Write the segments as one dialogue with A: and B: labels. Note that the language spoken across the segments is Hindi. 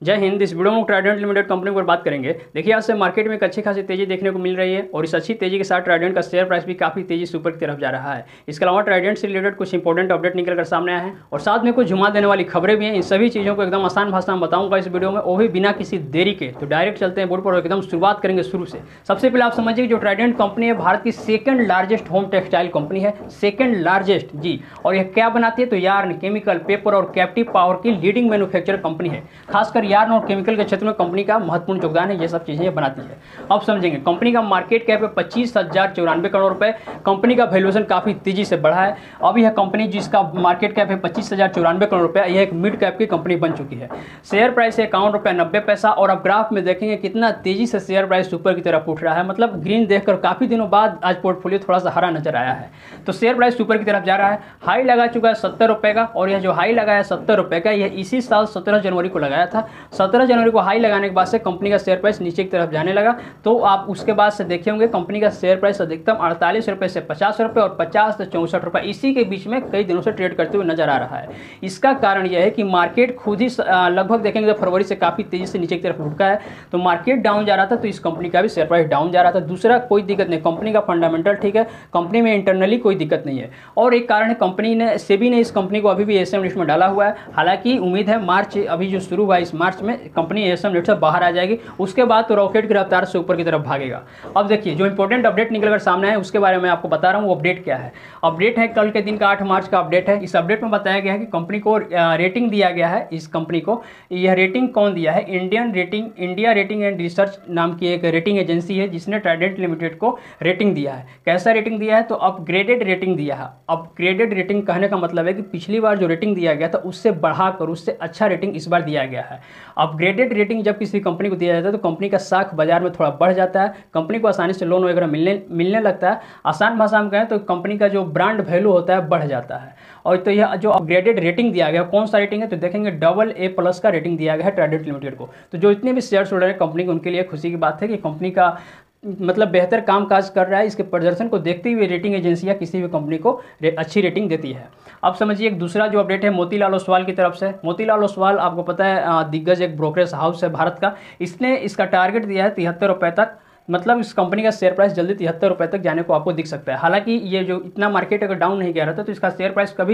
A: जय हिंद। इस वीडियो में ट्राइडेंट लिमिटेड कंपनी पर बात करेंगे। देखिए आज से मार्केट में एक अच्छी खासी तेजी देखने को मिल रही है और इस अच्छी तेजी के साथ ट्राइडेंट का शेयर प्राइस भी काफी तेजी से ऊपर की तरफ जा रहा है। इसके अलावा ट्राइडेंट से रिलेटेड कुछ इंपॉर्टेंट अपडेट निकल कर सामने आए हैं और साथ में कुछ झुमा देने वाली खबरें भी हैं। इन सभी चीज़ों को एकदम आसान भाषा में बताऊंगा इस वीडियो में, वो भी बिना किसी देरी के। तो डायरेक्ट चलते हैं बोर्ड पर, एकदम शुरुआत करेंगे शुरू से। सबसे पहले आप समझिए जो ट्राइडेंट कंपनी है भारत की second largest home textile company है, सेकंड लार्जेस्ट जी। और यह क्या बनाती है तो यार्न, केमिकल, पेपर और कैप्टिव पावर की लीडिंग मैन्युफैक्चर कंपनी है। खासकर यार्न और केमिकल के क्षेत्र में कंपनी का महत्वपूर्ण योगदान है। ये सब चीजें ये बनाती है। अब समझेंगे कंपनी का मार्केट कैप है 25,094 करोड़ रुपए। कंपनी का वैल्यूएशन काफी तेजी से बढ़ा है। अब यह कंपनी जिसका मार्केट कैप है 25,094 करोड़ रुपए, यह एक मिड कैप की कंपनी बन चुकी है। शेयर प्राइस है ₹51.90 और अब ग्राफ में देखेंगे कितना तेजी से शेयर प्राइस ऊपर की तरफ उठ रहा है। मतलब ग्रीन देखकर काफी दिनों बाद आज पोर्टफोलियो थोड़ा सा हरा नजर आया है। तो शेयर प्राइस ऊपर की तरफ जा रहा है। हाई लगा चुका है ₹70 का और यह जो हाई लगा है ₹70 का, यह इसी साल 17 जनवरी को लगाया था। 17 जनवरी को हाई लगाने के बाद से कंपनी का शेयर प्राइस नीचे की तरफ जाने लगा। तो आप उसके बाद से देखे होंगे कंपनी का शेयर प्राइस अधिकतम ₹48 से ₹50 और 50 से ₹64 इसी के बीच में कई दिनों से ट्रेड करते हुए नजर आ रहा है। इसका कारण यह है कि मार्केट खुद ही लगभग देखेंगे तो फरवरी से काफी तेजी से नीचे की तरफ रुका है। तो मार्केट डाउन जा रहा था तो इस कंपनी का भी शेयर प्राइस डाउन जा रहा था। दूसरा कोई दिक्कत नहीं, कंपनी का फंडामेंटल ठीक है, कंपनी में इंटरनली कोई दिक्कत नहीं है। और एक कारण है कंपनी ने, सेबी ने इस कंपनी को अभी भी एसएम लिस्ट में डाला हुआ है। हालांकि उम्मीद है मार्च अभी जो शुरू हुआ इस मार्च में कंपनी एसएम लिस्ट से बाहर आ जाएगी। उसके बाद तो रॉकेट की रफ्तार से ऊपर की तरफ भागेगा। अब देखिए जो इंपॉर्टेंट अपडेट निकलकर सामने है उसके बारे में आपको बता रहा हूँ। वो अपडेट क्या है? अपडेट है कल के दिन का 8 मार्च का अपडेट है। इस अपडेट में बताया गया है कि कंपनी को रेटिंग दिया गया है। इस कंपनी को यह रेटिंग कौन दिया है? इंडिया रेटिंग एंड रिसर्च नाम की एक रेटिंग एजेंसी है जिसने ट्राइडेंट लिमिटेड को रेटिंग दिया है। कैसा रेटिंग दिया है? तो अपग्रेडेड रेटिंग दिया है। अपग्रेडेड रेटिंग कहने का मतलब है कि पिछली बार जो रेटिंग दिया गया था उससे बढ़ाकर उससे अच्छा रेटिंग इस बार दिया गया है। अपग्रेडेड रेटिंग जब किसी कंपनी को दिया जाता है तो कंपनी का साख बाजार में थोड़ा बढ़ जाता है, कंपनी को आसानी से लोन वगैरह मिलने लगता है। आसान भाषा में कहें तो कंपनी का जो ब्रांड वैल्यू होता है बढ़ जाता है। और तो यह जो अपग्रेडेड रेटिंग दिया गया कौन सा रेटिंग है तो देखेंगे AA+ का रेटिंग दिया गया है ट्राइडेंट लिमिटेड को। तो जो इतने भी शेयर होल्डर है कंपनी के, उनके लिए खुशी की बात है कि कंपनी का मतलब बेहतर कामकाज कर रहा है। इसके प्रदर्शन को देखते हुए रेटिंग एजेंसियां किसी भी कंपनी को अच्छी रेटिंग देती है। अब समझिए एक दूसरा जो अपडेट है मोतीलाल ओसवाल की तरफ से। मोतीलाल ओसवाल आपको पता है दिग्गज एक ब्रोकरेज हाउस है भारत का। इसने इसका टारगेट दिया है ₹73 तक। मतलब इस कंपनी का शेयर प्राइस जल्दी ₹73 तक जाने को आपको दिख सकता है। हालांकि ये जो इतना मार्केट अगर डाउन नहीं गया रहता तो इसका शेयर प्राइस कभी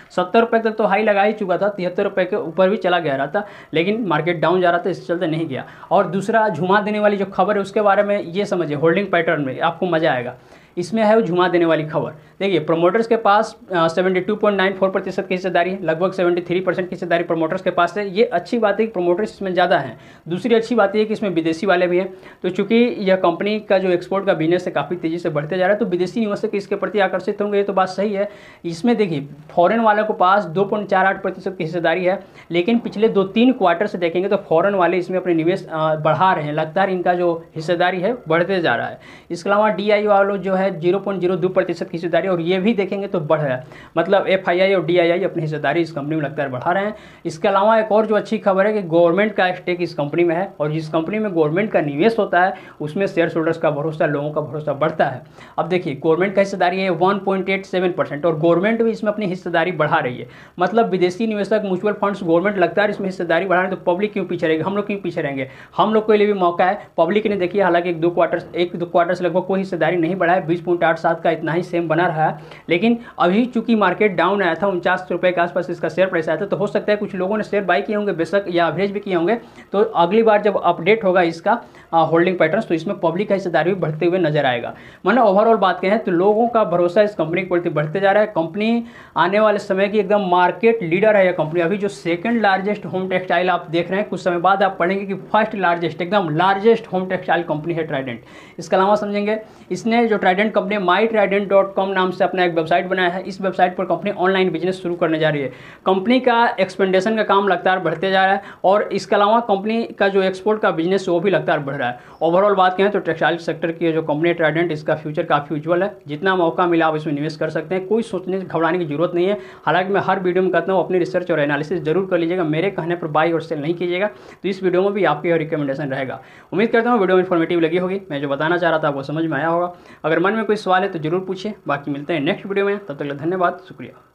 A: ₹70 तक तो हाई लगा ही चुका था, ₹73 के ऊपर भी चला गया रहता, लेकिन मार्केट डाउन जा रहा था, इस चलते नहीं गया। और दूसरा झुमा देने वाली जो खबर है उसके बारे में ये समझिए, होल्डिंग पैटर्न में आपको मजा आएगा। इसमें है वो झुमा देने वाली खबर। देखिए प्रमोटर्स के पास 72.94% की हिस्सेदारी है, लगभग 73% की हिस्सेदारी प्रमोटर्स के पास है। ये अच्छी बात है कि प्रमोटर्स इसमें ज़्यादा हैं। दूसरी अच्छी बात ये है कि इसमें विदेशी वाले भी हैं। तो चूंकि यह कंपनी का जो एक्सपोर्ट का बिजनेस है काफ़ी तेज़ी से बढ़ते जा रहा है तो विदेशी निवेशक इसके प्रति आकर्षित होंगे, ये तो बात सही है। इसमें देखिए फॉरेन वालों के पास 2.48% की हिस्सेदारी है, लेकिन पिछले 2-3 क्वार्टर से देखेंगे तो फॉरेन वाले इसमें अपने निवेश बढ़ा रहे हैं। लगातार इनका जो हिस्सेदारी है बढ़ते जा रहा है। इसके अलावा DI वालों जो है 0.02% की हिस्सेदारी, और ये भी देखेंगे तो बढ़ रहा है। मतलब FII और DII अपनी हिस्सेदारी इस कंपनी में लगातार बढ़ा रहे हैं। इसके अलावा एक और जो अच्छी खबर है कि गवर्नमेंट का स्टेक इस कंपनी में है और जिस कंपनी में गवर्नमेंट का निवेश होता है उसमें शेयर होल्डर्स का भरोसा, लोगों का भरोसा बढ़ता है। अब देखिए गवर्नमेंट का हिस्सेदारी है 1.87% और गवर्नमेंट भी इसमें अपनी हिस्सेदारी बढ़ा रही है। मतलब विदेशी निवेशक, म्यूचुअल फंड्स, गवर्नमेंट लगातार इसमें हिस्सेदारी बढ़ा रहे हैं। तो पब्लिक क्यों पीछे रहेगी? हम लोग क्यों पीछे रहेंगे? हम लोग के लिए भी मौका है। पब्लिक ने देखिए हालांकि एक दो क्वार्टर से लगभग कोई हिस्सेदारी नहीं बढ़ा है, 20.87 का इतना ही सेम बना रहा है। लेकिन अभी चूंकि मार्केट डाउन आया था, ₹49 के आसपास इसका शेयर प्राइस आया था, तो हो सकता है कुछ लोगों ने शेयर बाई किए होंगे बेशक, या एवरेज भी किए होंगे। तो अगली बार जब अपडेट होगा इसका होल्डिंग पैटर्न तो इसमें पब्लिक का हिस्सेदारी भी बढ़ते हुए नजर आएगा। मतलब ओवरऑल बात कहें तो लोगों का भरोसा इस कंपनी के प्रति बढ़ते जा रहा है। कंपनी आने वाले समय की एकदम मार्केट लीडर है। यह कंपनी अभी जो सेकंड लार्जेस्ट होम टेक्सटाइल आप देख रहे हैं, कुछ समय बाद आप पढ़ेंगे कि फर्स्ट लार्जेस्ट, एकदम लार्जेस्ट होम टेक्सटाइल कंपनी है ट्राइडेंट। इसके अलावा समझेंगे इसने जो ट्राइडेंट कंपनी mytrident.com नाम से अपना एक वेबसाइट बनाया है। इस वेबसाइट पर कंपनी ऑनलाइन बिजनेस शुरू करने जा रही है। कंपनी का एक्सपेंडेशन का काम लगातार बढ़ते जा रहा है और इसके अलावा कंपनी का जो एक्सपोर्ट का बिजनेस है वो भी लगातार बढ़ रहा है। ओवरऑल बात करें तो टेक्सटाइल सेक्टर की जो कंपनी ट्राइडेंट, इसका फ्यूचर काफ़ी उज्जवल है। जितना मौका मिला आप इसमें निवेश कर सकते हैं, कोई सोचने घबराने की जरूरत नहीं है। हालांकि मैं हर वीडियो में कहता हूँ अपनी रिसर्च और एनालिसिस जरूर कर लीजिएगा, मेरे कहने पर बाई और सेल नहीं कीजिएगा। तो इस वीडियो में भी आपकी रिकमेंडेशन रहेगा। उम्मीद करता हूँ वीडियो इन्फॉर्मेटिव लगी होगी। मैं जो बताना चाह रहा था वो समझ में आया होगा। अगर मन में कोई सवाल है तो जरूर पूछिए। बाकी मिलते हैं नेक्स्ट वीडियो में, तब तक के लिए धन्यवाद, शुक्रिया।